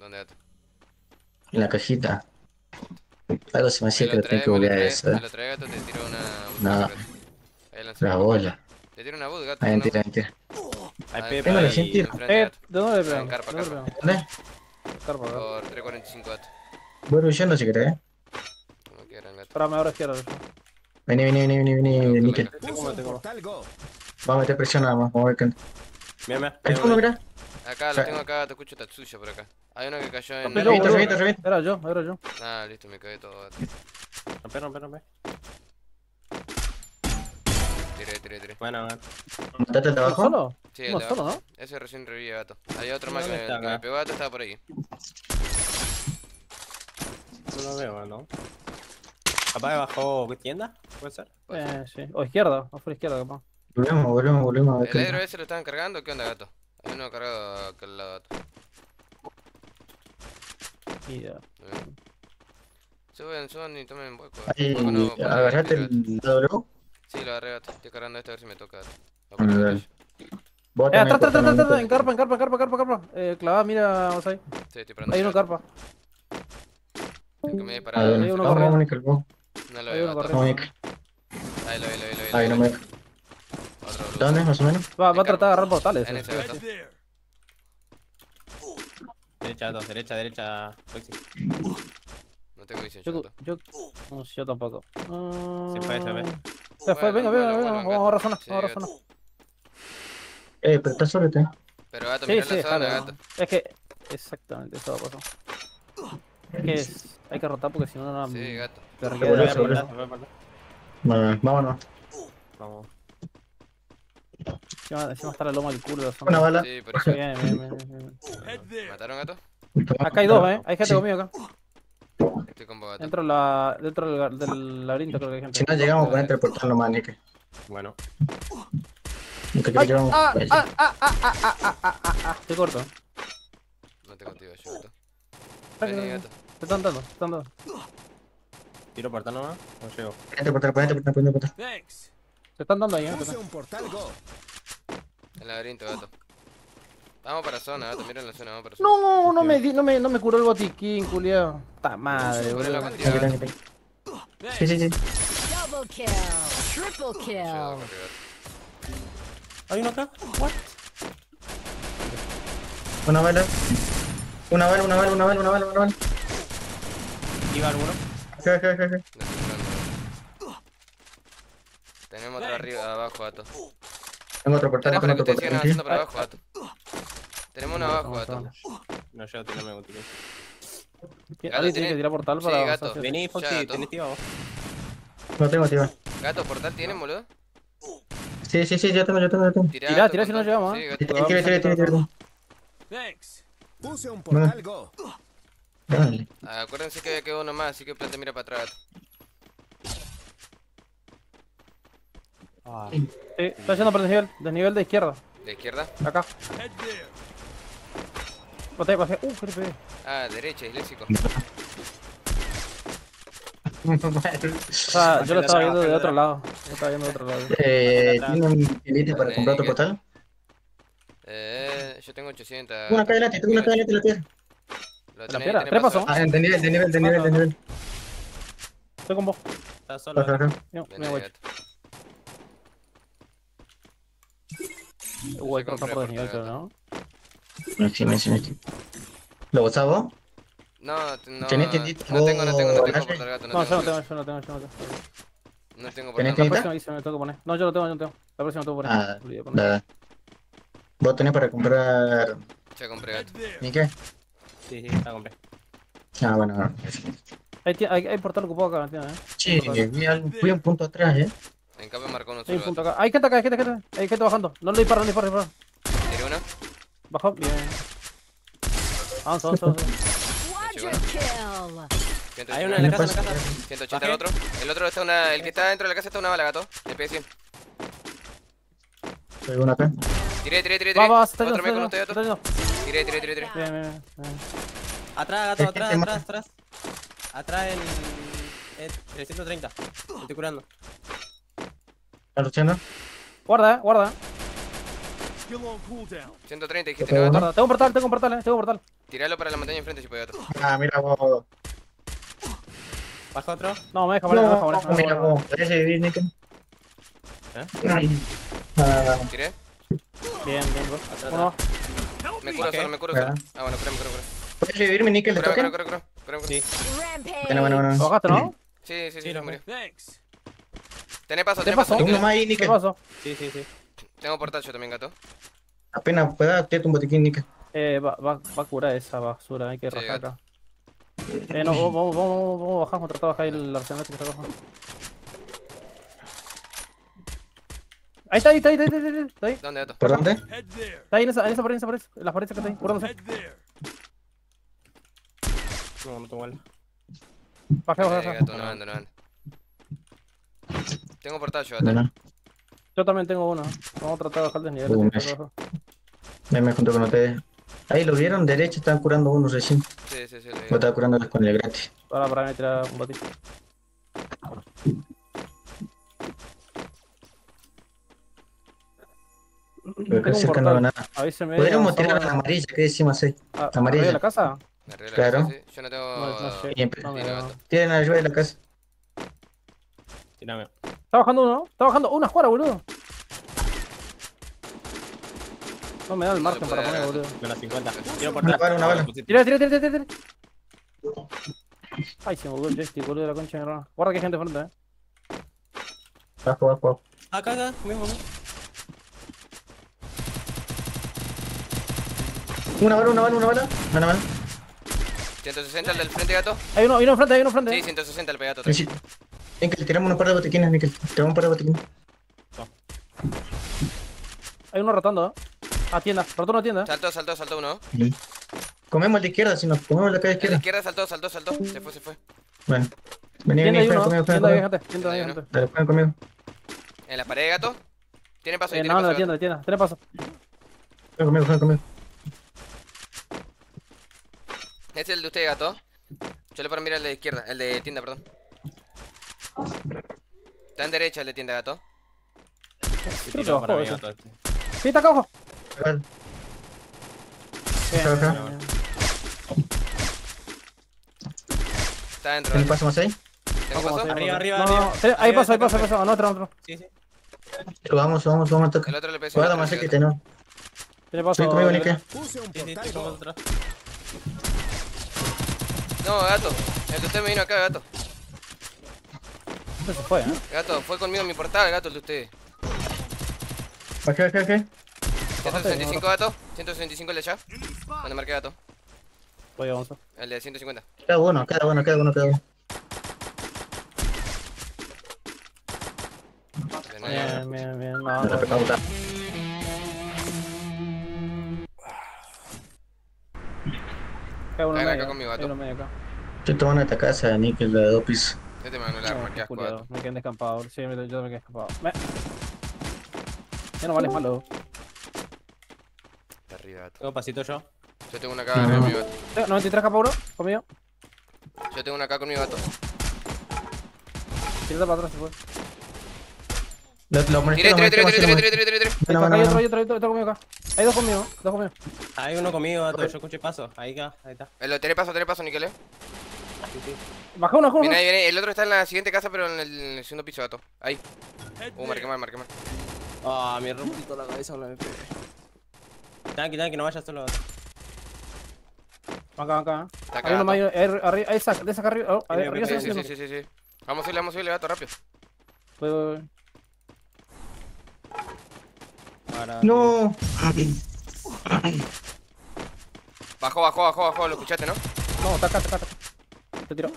¿Dónde gato? En la cajita. Algo se me hacía Me que lo lo tenía trae, que me lo googlear trae, eso. me lo trae gato, te tiro una No, bootcamper gato. Ahí lanzó la una boot. bola. Te tiro una boot, gato, Ah, una mentira, boot. mentira. Hay Ah, Tengo Pepa la 100 y... tiros. enfrente gato. ¿De dónde le Ah, en pegamos? carpa, ¿De dónde le carpa. pegamos? ¿Dónde? Carpa, acá. Por 345 gato. Voy huyendo si querés. Como quieran, gato. Espérame, ahora izquierda. Vení, vení, vení, vení, Voy a vení, buscar la níquel. caja. Tengo, tengo. Vamos a meter presión nada más. Vamos a ver qué. Mira, mira. Hay uno, mirá. Acá, lo tengo acá, te escucho Tatsuya por acá. Hay uno que cayó en... Yo, Revienta, boludo. revienta, revienta. Era yo. Ah, listo, me cagué todo, gato. Rompe, rompe, rompe. Tiré. Bueno, bueno. Matate el de ¿Uno abajo. solo? Sí, el Uno de solo, abajo. ¿no? Ese recién revive, gato. Hay otro más que ¿Dónde está me acá? pegó, gato, estaba por ahí. No lo veo, ¿no? Capaz que bajó tienda, ¿puede ser? Sí. O izquierda, o por izquierda, capaz. Volvemos a ver ¿El qué. héroe ese lo estaban cargando? ¿Qué onda, gato? Hay uno cargado acá al lado, gato. Y ya. Suban y tomen hueco. Ahí, Hueco no, ponle agarrate tiro, gato. el W. Sí, lo agarré, gato. Estoy cargando este a ver si me toca, gato. A ver. Vos Atrás, también atrás, cortalo, atrás, Nico. en carpa. Clavada, mira, vamos ahí. Sí, estoy parando. Hay uno en carpa. El que me he A disparado. ver, Hay uno vamos, corriendo. vamos, Nico, vamos. No lo Hay veo, uno gato. Vamos, Nico. Ahí lo vi. Ahí no me. Otro boludo. ¿Dónde, más o menos? Va a En tratar de agarrar portales. En ese, gato. Derecha, dos, derecha. Foxy. No tengo visión, yo, gato. No sé, yo tampoco. Se fue, se ve. Se fue, venga, Vuelvan, vamos a razonar, Sí, vamos a gato. razonar. Pero está solo, te. Pero, gato, Sí, mirá sí, la zona, déjalo. gato. Es que, exactamente, eso va a pasar. Es que hay que rotar porque si no, no Sí, gato. te Se volvió, requiere. se volvió. Bueno, vámonos. Vamos. Encima está la loma del culo de la zona. Una bala. Sí, por eso. Bien. ¿Mataron, gato? Acá hay dos, hay gente Sí. conmigo acá. Estoy con vos, gato. Dentro del laberinto creo que hay gente. Si no llegamos, con el portal nomás, Nico. Bueno. Nunca te Ay, llevamos. Estoy corto. No tengo tío yo, gato. Vení, gato. Te están dando. Tiro portal nomás. No llego. Ponete portal. Te están dando ahí, El laberinto, gato. Vamos para zona, gato. Miren la zona, vamos para zona. No me curó el botiquín, culiao. Ta madre, Ponelo boludo. contigo, gato. Sí. Double kill. Triple Yo, kill. gato. ¿Hay uno acá? What? Una bala. Una bala. ¿Iba alguno? Ja. No estoy curando. Tenemos otro arriba, abajo, gato. Tengo otro portal, Tenemos tengo lo que otro te siguen portal. avanzando por abajo, gato. Tenemos uno abajo, gato. No llego, tirame botiquín. Alguien tiene que tirar portal Sí, para gato. avanzar. Vení, Ya, Foxy, gato. tenés tío vos. No tengo, tío. Gato, ¿portal tienen, boludo? Sí, ya tengo. Tirá, Tirá, gato, si no portal. llegamos, Sí, ¿eh? gato. Tira. Puse un portal Go. Dale. Acuérdense que quedó uno más, así que plante mira para atrás, gato. Ah, Sí, está yendo por desnivel de izquierda. De izquierda. Acá. Pasé. Que le pegué. Ah, derecha, islésico. O sea, yo lo estaba viendo de otro lado. ¿Tienen elite para comprar otro portal? Yo tengo 800. Una acá adelante, la tierra. Lo La tenés, piedra, tenés tres paso. pasó. Ah, de nivel. Estoy con vos. está solo. Acá. No, Vení, me voy. gato. Hay que rotar por desnivel, creo, ¿no? Sí. ¿Lo votás vos? No, ¿Tenés tintita? no tengo ¿Vos, portal, gato. No, yo no tengo. No tengo ¿Tenés portal. La tinta? próxima me tengo que poner. No, yo no tengo. La próxima tengo que poner. Ah, Olvidé poner. nada. ¿Vos tenés para comprar Ya compré, gato. ni qué? Sí, está compré. Ah, bueno. Hay portal ocupado acá, ¿entiendes? Sí, fui un punto atrás, En cambio marcó uno Hay solo, un punto gato. acá. Hay gente acá. Hay gente bajando. No le disparo. Tiré uno. Bajó, bien. Avanza. Quadra kill. Hay uno en la casa, 180 el otro. El otro está el que está dentro de la casa está una bala, gato. Le pegué 100. Hay uno acá. Tiré. Va, está Otro me con yendo. usted, gato. Tiré. Bien. Atrás, gato, atrás. Atrás en 330. Me estoy curando. ¿Estás luchando? Guarda. Skill on cooldown. 130 dijiste, Tengo ¿no, uno. gato? Tengo portal, tengo portal, tengo portal. Tiralo para la montaña enfrente si puede, gato. Ah, mira vos. ¿Baja otro? No, me deja morir, me deja morir. No, mira vos. ¿Querés vivir, Nickel? ¿Eh? Ah, Tiré. Bien, bro. Uno. Me curo Ok. solo, me curo Ya. solo. Ah, bueno, curame. ¿puedes revivirme, Nickel? ¿Le Curame, toca? curame. Sí. Rampage. Bueno. ¿Lo bajaste, no? Sí, Sí, lo murió. Thanks. Tenés paso, ¿Te tenés paso, pasó? Uno Nickel. más ahí, ¿Qué Nickel. pasó? Sí. Tengo portal yo también, gato. Apenas pueda, tírate un botiquín, Nickel. Va a curar esa basura, hay que Sí, rajar gato. acá. No, vamos a bajar, tratar de bajar el arsenal que está abajo. Ahí está, está ahí. ¿Dónde, gato? ¿Por dónde? Head there. Está ahí en esa pared, en las paredes que está ahí, curándose. Head there. No tengo mal. Baja. Gato, no anda. Tengo portal yo, gato. Bueno, Yo también tengo uno. Vamos a tratar de bajar el desnivel. Messi. ahí me junto con ustedes. Ahí lo vieron, derecha, estaban curando unos recién. Sí, lo vi. Yo estaba curándoles con el gratis. Para me tirar un botín. Pero acá cerca no veo nada. Avíseme. Podríamos avanzamos tirar la amarilla, ¿qué decimos ahí? ¿Arriba de la casa? Me arreglé Claro. la cosa, sí. Yo no tengo... No sé. Siempre. No me Sí, no, da. gato. Tienen la llave de la casa. Tírame. Está bajando uno, ¿no? Está bajando una juara, boludo. No me da el margen para poner, boludo. Menos 50. Tiro Una bala, una bala. Tira. Ay, se me movió el joystick, boludo, de la concha de mi hermana. Guarda que hay gente enfrente, Bajo. Acá, conmigo. Una bala. 160 el del frente, gato. Hay uno enfrente, Sí, 160 el pegato. Sí. Nickel, tiramos un par de botiquines, Nickel. Tiramos un par de botiquines. Hay uno rotando, tienda, rotó una tienda. Saltó uno. Comemos el de izquierda, si nos comemos la calle El de izquierda. izquierda saltó. Se fue. Bueno. Vení, Tienda hay juega uno, conmigo. tienda hay gente. Dale, juega conmigo. En la pared, gato. Tiene paso, No, la tienda, tenés paso. Juega conmigo. Este es el de usted, gato. Yo le paro mirar el de izquierda, el de tienda, perdón. Está en derecha el de tienda, gato. Creo que bajó ese. Todo. Sí, está acá abajo. Vale. Bien, Ajá. bien. Está dentro. ¿Tienes gato. paso más ahí? ¿Tengo Vamos, paso? sí. Arriba. No, ahí paso. No, otro. Sí. Vamos a tocar. El otro le pesa. Guarda más que tenemos. Tenés paso. Ven conmigo, Nickel. Puse un Sí, portal tengo go. otro. No, gato. El de usted me vino acá, gato. Se fue, Gato, fue conmigo en mi portal, gato, el de usted. Bajé. 165, gato. 165 el de allá. Donde marqué, gato. Voy a avanzar. El de 150. Cada uno. Bien. No, No te pregunta. Hay uno Ven acá medio, conmigo, gato. hay uno medio acá. Estoy tomando esta casa, Nickel, la de dos pisos. Este me ganó la arma, qué asco, Culiado, gato. me quedé descampado. Sí, yo me quedé descampado. Ya no vales malo. Está arriba, gato. Tengo pasito yo. Yo tengo una acá conmigo, gato. 93 capa uno, conmigo. Yo tengo una acá conmigo, gato. Tírate para atrás, se fue. Lo molesté, Tiré. Bueno, Hay otro conmigo acá. Hay dos conmigo. Hay uno conmigo, gato. Yo escuché paso. Ahí está. Tenés paso, Nicolé. Sí. Baja uno. Viene. El otro está en la siguiente casa, pero en el segundo piso, gato. Ahí. Head Marqué there. mal. Ah, me rompí toda la cabeza con la MP. Tranqui, no vayas solo, gato. Acá. Está acá, Hay uno más gato. arriba. Esa acá arriba. Arriba Sí. Vamos a subirle, gato, rápido. Voy. Para... No. Bajó, lo escuchaste, ¿no? No, está acá. Te tiro.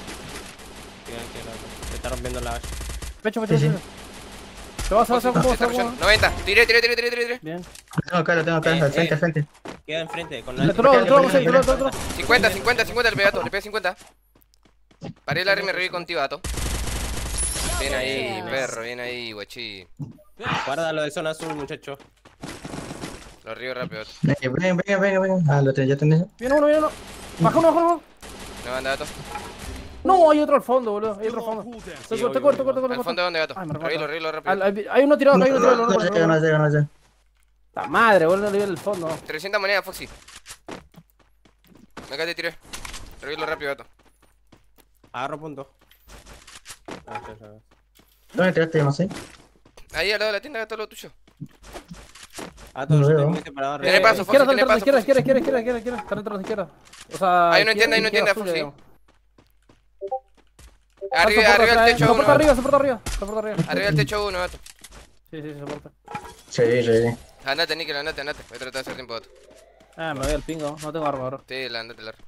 Se está rompiendo la valla. Pecho. Sí. Te vas a Se está rushando. 90. Tiré. Bien. Lo tengo acá, al frente. Queda enfrente, con El la... otro. 50 el pegato, le pegué 50. Paré el arma y me reví contigo, gato. Bien ahí, perro, bien ahí, guachí. Guarda lo de zona azul, muchacho. Lo río rápido, gato. Venga. Ah, ya tenés. Viene uno. Baja uno. No anda, gato. No, hay otro al fondo, boludo. Hay Skill otro al on fondo. cooldown. Te corto. ¿Al fondo de dónde, gato? Ay, me recuerdo. Revílo rápido. Hay uno tirado acá, No llega. La madre, boludo, no le vi el fondo. 300 monedas, Foxy. Acá te tiré. Revilo rápido, gato. Agarro punto. ¿Dónde tiraste, no sé? Ahí al lado de la tienda, gato, lo tuyo. Ah, todo No yo veo. tengo muy separado. Tiene paso, Foxy, Izquierda, tiene paso. izquierda, Foxy. izquierda. Está dentro de la izquierda. O sea. Hay una tienda, izquierda Foxy. suya, digamos. Arriba, Soporta arriba del atrás, techo soporta uno. arriba, soporta arriba. Soporta arriba. Arriba del techo uno, gato. Sí, soporta. Sí, sí. Andate, Nickel, andate. Voy a tratar de hacer tiempo, gato. Ah, me voy al pingo. No tengo arma ahora. Sí, andate, la.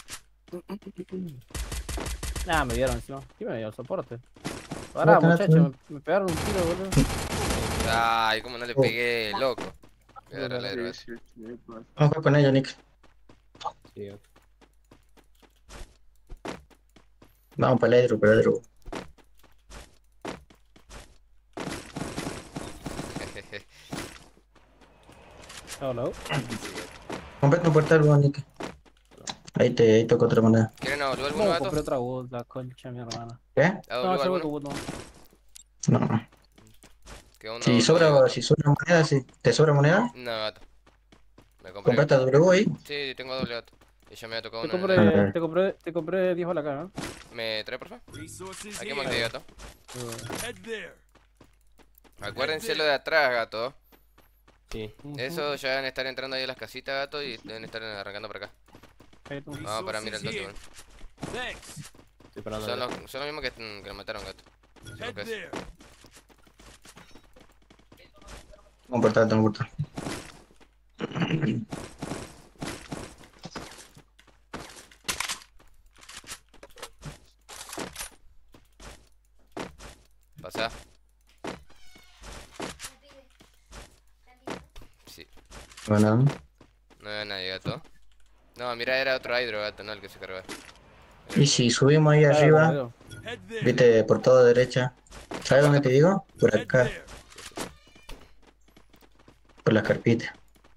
Ah, me dieron encima. ¿Quién me dio el soporte? Pará, No, muchachos, me pegaron un tiro, boludo. Ay, cómo no le pegué, loco. Voy a agarrar la droga. Vamos a jugar con ella, Nick. Sí, Vamos para el Edru, para el Edru. Hola. Comprate un portal, weón, Nick. Ahí toco otra moneda. ¿Quieren a volver alguno, No, gato? compré otra wood, la concha de mi hermana. ¿Qué? ¿A No, volver ese wood, alguno? No. Que uno Si sobra moneda, sí. ¿Te sobra moneda? No, gato. Me compré. Comprate a W ahí. Sí, tengo doble gato. Y ya me ha tocado Te uno. compré 10 balas acá, ¿Me trae, por favor? Resources Aquí here. me quedé, gato. Head there. Acuérdense lo de atrás, gato. sí. Eso ya deben estar entrando ahí a las casitas, gato, y deben estar arrancando para acá. Vamos para mirar el toque, bueno. Thanks. Estoy parando. Son los mismos que lo mataron, gato. Son los Head que es. there. Un portal, tengo un portal. Pasá. Sí, Bueno. no veo a nadie, gato. No, mira, era otro hidro, gato, no el que se cargó. Y si subimos ahí arriba, Head there. viste, por toda derecha. ¿Sabes dónde te digo? Por Head acá, there. por las carpitas.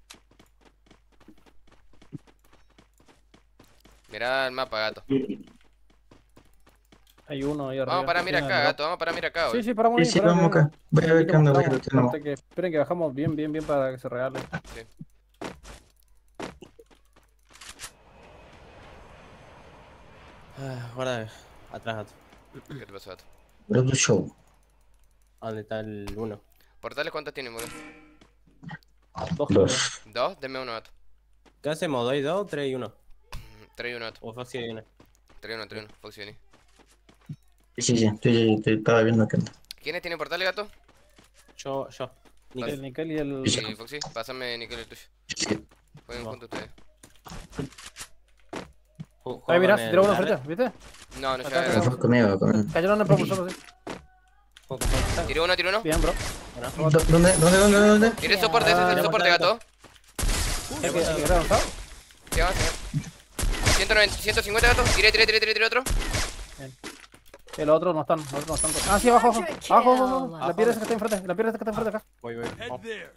Mira el mapa, gato. Hay uno ahí arriba. Vamos para mirar Sí, acá, arriba. gato, vamos para mirar acá, Sí, boludo. sí, paramos Sí, ahí, sí, paramos vamos ahí. acá. Voy a ver qué onda, voy a ver qué onda. Esperen que, esperen que bajamos bien para que se regale. Ah, guarda, atrás, gato. ¿Qué te pasó, gato? Bro, show. ¿Dónde está el 1? ¿Portales cuántos tienen, boludo? Dos. ¿Dos? Denme uno, gato. ¿Qué hacemos? ¿2 y 2 3 y 1? Trae uno, gato. O Foxy y 1. Trae uno. Foxy, vení. Sí, estaba viendo qué onda. ¿Quiénes tienen portales, gato? Yo. El Nickel y el. Sí, Foxy. Pásame Nickel el tuyo. Sí. Jueguen No. juntos ustedes. Ahí mirá, se tiró uno frente, ¿viste? No, no Acá llega. tenemos- Conmigo. Cayeron en el propulsor, sí. Tiró uno. Bien, bro. ¿Dónde? Tiré el soporte, ese es el soporte, gato. ¿Hay que avanzar? ¿Qué va a hacer? 190, 150, gato. Tiré otro. El otro no están, Ah, sí, abajo. La piedra esa que está enfrente, acá. Voy. Head there.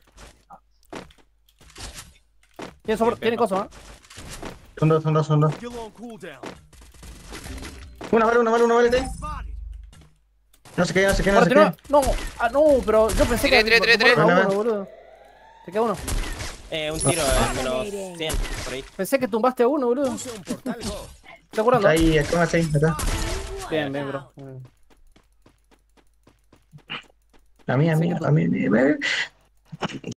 Tiene cosas, ¿eh? Son dos. Still on cooldown. Una bala, ¿eh? Spotted. No se queda. Ahora, tiene no, no, pero yo pensé que. Tiré. Uno, boludo. Se queda uno. Un tiro, menos 100, por ahí. Pensé que tumbaste a uno, boludo. Puse un portal go. ¿Estás curando? Ahí, acá más ahí, acá. Bien, bro. A mí.